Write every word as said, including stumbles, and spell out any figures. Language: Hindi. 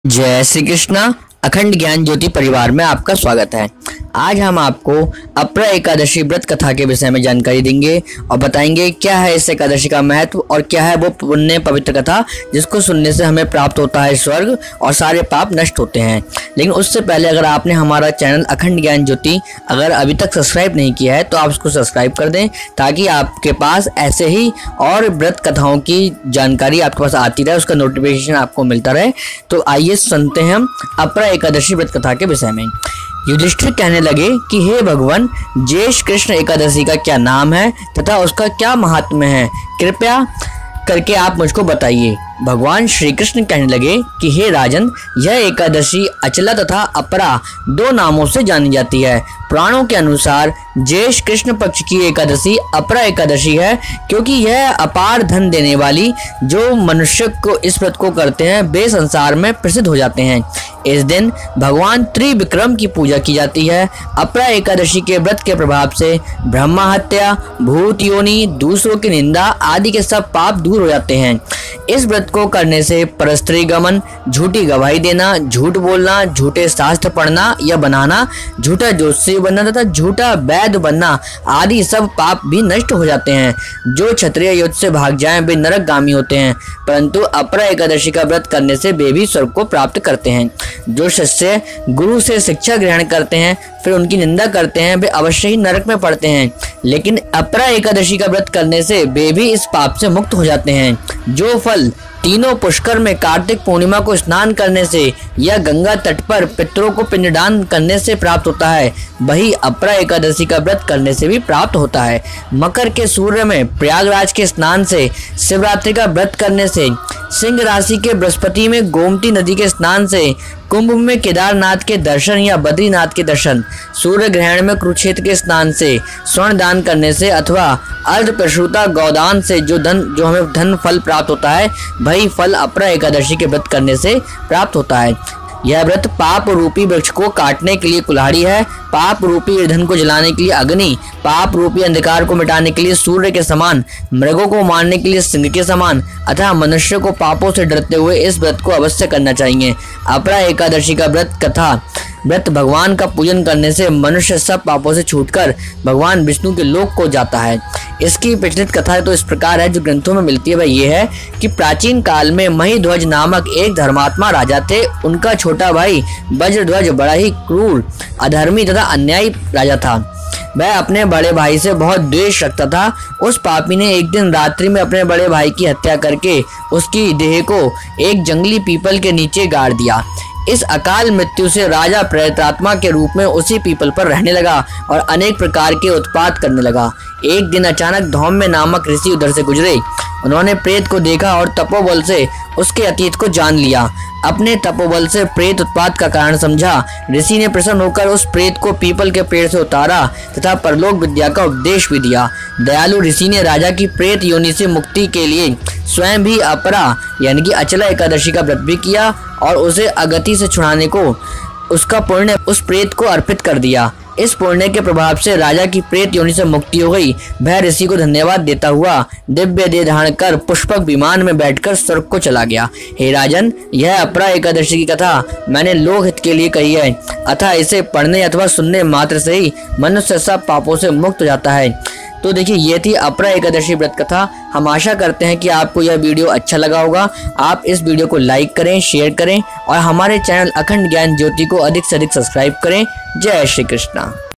जय श्री कृष्णा। अखंड ज्ञान ज्योति परिवार में आपका स्वागत है। आज हम आपको अपरा एकादशी व्रत कथा के विषय में जानकारी देंगे और बताएंगे क्या है इस एकादशी का महत्व और क्या है वो पुण्य पवित्र कथा जिसको सुनने से हमें प्राप्त होता है स्वर्ग और सारे पाप नष्ट होते हैं। लेकिन उससे पहले अगर आपने हमारा चैनल अखंड ज्ञान ज्योति अगर अभी तक सब्सक्राइब नहीं किया है तो आप उसको सब्सक्राइब कर दें ताकि आपके पास ऐसे ही और व्रत कथाओं की जानकारी आपके पास आती रहे, उसका नोटिफिकेशन आपको मिलता रहे। तो आइए सुनते हैं हम अपरा एकादशी व्रत कथा के विषय में। युधिष्ठिर कहने लगे कि हे भगवान, ज्येष्ठ कृष्ण एकादशी का क्या नाम है तथा उसका क्या महात्म्य है, कृपया करके आप मुझको बताइए। भगवान श्री कृष्ण कहने लगे कि हे राजन, यह एकादशी अचला तथा अपरा दो नामों से जानी जाती है। पुराणों के अनुसार ज्येष्ठ कृष्ण पक्ष की एकादशी अपरा एकादशी है क्योंकि यह अपार धन देने वाली जो मनुष्य को इस व्रत को करते हैं वे संसार में प्रसिद्ध हो जाते हैं। इस दिन भगवान त्रिविक्रम की पूजा की जाती है। अपरा एकादशी के व्रत के प्रभाव से ब्रह्मा हत्या, भूत योनि, दूसरों की निंदा आदि के सब पाप दूर हो जाते हैं। इस व्रत को करने से परस्त्री गमन, झूठी गवाही देना, झूठ बोलना, झूठे शास्त्र पढ़ना या बनाना, झूठा ज्योतिषी बनना तथा झूठा वैद्य बनना आदि सब पाप भी नष्ट हो जाते हैं। जो क्षत्रिय युद्ध से भाग जाएं वे नरकगामी होते हैं, परंतु अपरा एकादशी का व्रत करने से वे भी स्वर्ग को प्राप्त करते हैं। जो शिष्य गुरु से शिक्षा ग्रहण करते हैं फिर उनकी निंदा करते हैं वे अवश्य ही नरक में पड़ते हैं, लेकिन अपरा एकादशी का व्रत करने से वे भी इस पाप से मुक्त हो जाते हैं। जो फल तीनों पुष्कर में कार्तिक पूर्णिमा को स्नान करने से या गंगा तट पर पितरों को पिंडदान करने से प्राप्त होता है वही अपरा एकादशी का व्रत करने से भी प्राप्त होता है। मकर के सूर्य में प्रयागराज के स्नान से, शिवरात्रि का व्रत करने से, सिंह राशि के बृहस्पति में गोमती नदी के स्नान से, कुंभ में केदारनाथ के दर्शन या बद्रीनाथ के दर्शन, सूर्य ग्रहण में कुरुक्षेत्र के स्नान से, स्वर्ण दान करने से अथवा अर्ध प्रसूता गौदान से जो धन जो हमें धन फल प्राप्त होता है वही फल अपरा एकादशी के व्रत करने से प्राप्त होता है। यह व्रत पाप रूपी वृक्ष को काटने के लिए कुल्हाड़ी है, पाप रूपी ईंधन को जलाने के लिए अग्नि, पाप रूपी अंधकार को मिटाने के लिए सूर्य के समान, मृगों को मारने के लिए सिंह के समान, अतः मनुष्य को पापों से डरते हुए इस व्रत को अवश्य करना चाहिए। अपरा एकादशी का व्रत कथा व्रत भगवान का पूजन करने से मनुष्य सब पापों से छूटकर भगवान विष्णु के लोक को जाता है। इसकी प्रचलित कथा तो इस प्रकार है जो ग्रंथों में मिलती है वह ये है कि प्राचीन काल में महिध्वज नामक एक धर्मात्मा राजा थे। उनका छोटा भाई वज्रध्वज बड़ा ही क्रूर, अधर्मी तथा अन्यायी राजा था। वह अपने बड़े भाई से बहुत द्वेष रखता था। उस पापी ने एक दिन रात्रि में अपने बड़े भाई की हत्या करके उसकी देह को एक जंगली पीपल के नीचे गाड़ दिया। इस अकाल मृत्यु से राजा प्रेतात्मा के रूप में उसी पीपल पर रहने लगा और अनेक प्रकार के उत्पात करने लगा। एक दिन अचानक धौम्य नामक ऋषि उधर से गुजरे। उन्होंने प्रेत को देखा और तपोबल से उसके अतीत को जान लिया। अपने तपोबल से प्रेत उत्पात का कारण समझा। ऋषि ने प्रसन्न होकर उस प्रेत को पीपल के पेड़ से उतारा तथा परलोक विद्या का उपदेश भी दिया। दयालु ऋषि ने राजा की प्रेत योनि से मुक्ति के लिए स्वयं भी अपरा यानी कि अचला एकादशी का व्रत भी किया और उसे अगति से छुड़ाने को उसका पुण्य उस प्रेत को अर्पित कर दिया। इस पुण्य के प्रभाव से राजा की प्रेत योनि से मुक्ति हो गई। वह ऋषि को धन्यवाद देता हुआ दिव्य देह धारण कर पुष्पक विमान में बैठकर स्वर्ग को चला गया। हे राजन, यह अपरा एकादशी की कथा मैंने लोक हित के लिए कही है, अतः इसे पढ़ने अथवा सुनने मात्र से ही मनुष्य सब पापों से मुक्त हो जाता है। तो देखिए ये थी अपरा एकादशी व्रत कथा। हम आशा करते हैं कि आपको यह वीडियो अच्छा लगा होगा। आप इस वीडियो को लाइक करें, शेयर करें और हमारे चैनल अखंड ज्ञान ज्योति को अधिक से अधिक सब्सक्राइब करें। जय श्री कृष्णा।